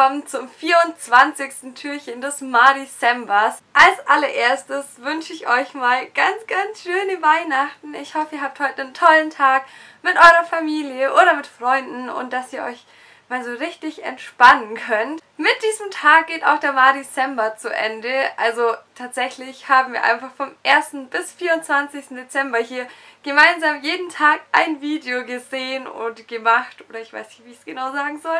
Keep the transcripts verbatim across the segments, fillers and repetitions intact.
willkommen zum vierundzwanzigsten Türchen des Madecembers. Als allererstes wünsche ich euch mal ganz, ganz schöne Weihnachten. Ich hoffe, ihr habt heute einen tollen Tag mit eurer Familie oder mit Freunden und dass ihr euch mal so richtig entspannen könnt. Mit diesem Tag geht auch der Madecember zu Ende. Also tatsächlich haben wir einfach vom ersten bis vierundzwanzigsten Dezember hier gemeinsam jeden Tag ein Video gesehen und gemacht. Oder ich weiß nicht, wie ich es genau sagen soll.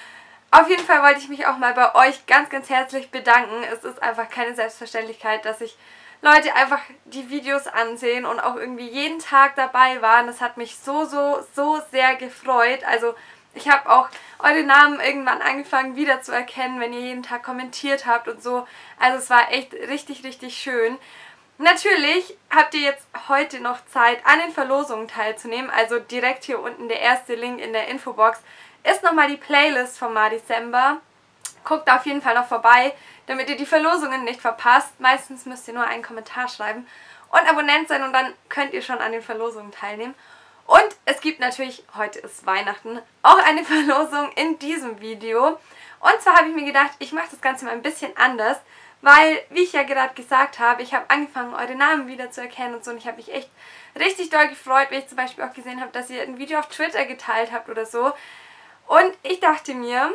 Auf jeden Fall wollte ich mich auch mal bei euch ganz, ganz herzlich bedanken. Es ist einfach keine Selbstverständlichkeit, dass sich Leute einfach die Videos ansehen und auch irgendwie jeden Tag dabei waren. Das hat mich so, so, so sehr gefreut. Also ich habe auch eure Namen irgendwann angefangen wieder zu erkennen, wenn ihr jeden Tag kommentiert habt und so. Also es war echt richtig, richtig schön. Natürlich habt ihr jetzt heute noch Zeit, an den Verlosungen teilzunehmen. Also direkt hier unten der erste Link in der Infobox ist nochmal die Playlist vom Madecember. Guckt da auf jeden Fall noch vorbei, damit ihr die Verlosungen nicht verpasst. Meistens müsst ihr nur einen Kommentar schreiben und Abonnent sein und dann könnt ihr schon an den Verlosungen teilnehmen. Und es gibt natürlich, heute ist Weihnachten, auch eine Verlosung in diesem Video. Und zwar habe ich mir gedacht, ich mache das Ganze mal ein bisschen anders, weil, wie ich ja gerade gesagt habe, ich habe angefangen, eure Namen wieder zu erkennen und so. Und ich habe mich echt richtig doll gefreut, wenn ich zum Beispiel auch gesehen habe, dass ihr ein Video auf Twitter geteilt habt oder so. Und ich dachte mir,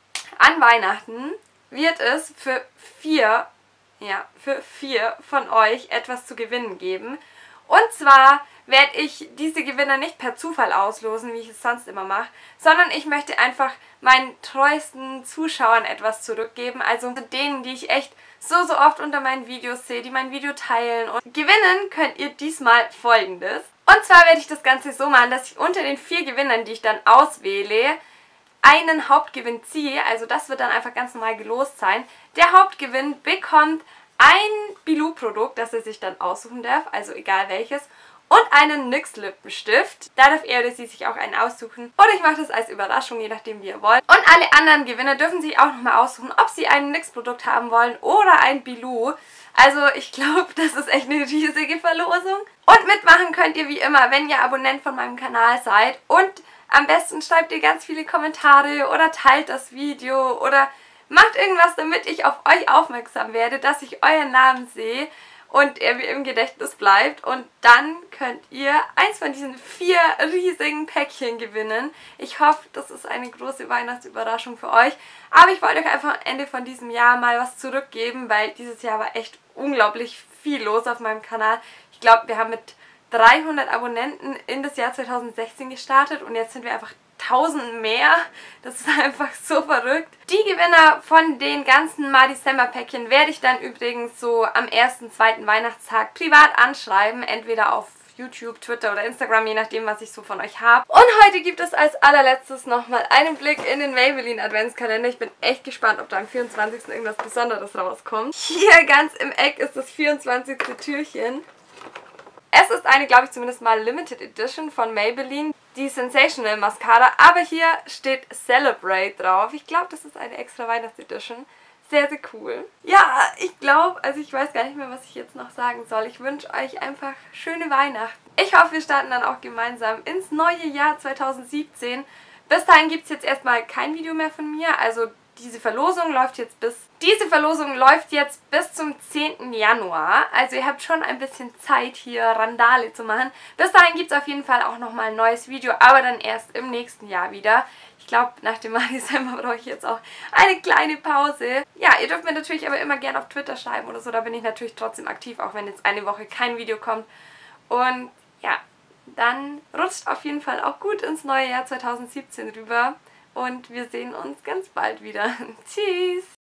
an Weihnachten wird es für vier, ja, für vier von euch etwas zu gewinnen geben. Und zwar werde ich diese Gewinner nicht per Zufall auslosen, wie ich es sonst immer mache, sondern ich möchte einfach meinen treuesten Zuschauern etwas zurückgeben, also denen, die ich echt so, so oft unter meinen Videos sehe, die mein Video teilen. Und gewinnen könnt ihr diesmal Folgendes. Und zwar werde ich das Ganze so machen, dass ich unter den vier Gewinnern, die ich dann auswähle, einen Hauptgewinn ziehe. Also das wird dann einfach ganz normal gelost sein. Der Hauptgewinn bekommt ein Bilou-Produkt, das er sich dann aussuchen darf, also egal welches, und einen N Y X Lippenstift. Da darf er oder sie sich auch einen aussuchen. Oder ich mache das als Überraschung, je nachdem wie ihr wollt. Und alle anderen Gewinner dürfen sich auch nochmal aussuchen, ob sie ein N Y X Produkt haben wollen oder ein Bilou. Also ich glaube, das ist echt eine riesige Verlosung. Und mitmachen könnt ihr wie immer, wenn ihr Abonnent von meinem Kanal seid. Und am besten schreibt ihr ganz viele Kommentare oder teilt das Video oder macht irgendwas, damit ich auf euch aufmerksam werde, dass ich euren Namen sehe und er mir im Gedächtnis bleibt. Und dann könnt ihr eins von diesen vier riesigen Päckchen gewinnen. Ich hoffe, das ist eine große Weihnachtsüberraschung für euch. Aber ich wollte euch einfach am Ende von diesem Jahr mal was zurückgeben, weil dieses Jahr war echt unglaublich viel los auf meinem Kanal. Ich glaube, wir haben mit dreihundert Abonnenten in das Jahr zweitausendsechzehn gestartet und jetzt sind wir einfach tausend mehr. Das ist einfach so verrückt. Die Gewinner von den ganzen Madecember-Päckchen werde ich dann übrigens so am ersten, zweiten Weihnachtstag privat anschreiben. Entweder auf YouTube, Twitter oder Instagram, je nachdem, was ich so von euch habe. Und heute gibt es als allerletztes nochmal einen Blick in den Maybelline Adventskalender. Ich bin echt gespannt, ob da am vierundzwanzigsten irgendwas Besonderes rauskommt. Hier ganz im Eck ist das vierundzwanzigste Türchen. Es ist eine, glaube ich, zumindest mal Limited Edition von Maybelline, die Sensational Mascara, aber hier steht Celebrate drauf. Ich glaube, das ist eine extra Weihnachtsedition. Sehr, sehr cool. Ja, ich glaube, also ich weiß gar nicht mehr, was ich jetzt noch sagen soll. Ich wünsche euch einfach schöne Weihnachten. Ich hoffe, wir starten dann auch gemeinsam ins neue Jahr zweitausendsiebzehn. Bis dahin gibt es jetzt erstmal kein Video mehr von mir, also diese Verlosung läuft jetzt bis diese Verlosung läuft jetzt bis zum zehnten Januar. Also ihr habt schon ein bisschen Zeit, hier Randale zu machen. Bis dahin gibt es auf jeden Fall auch nochmal ein neues Video, aber dann erst im nächsten Jahr wieder. Ich glaube, nach dem Madecember brauche ich jetzt auch eine kleine Pause. Ja, ihr dürft mir natürlich aber immer gerne auf Twitter schreiben oder so. Da bin ich natürlich trotzdem aktiv, auch wenn jetzt eine Woche kein Video kommt. Und ja, dann rutscht auf jeden Fall auch gut ins neue Jahr zweitausendsiebzehn rüber. Und wir sehen uns ganz bald wieder. Tschüss!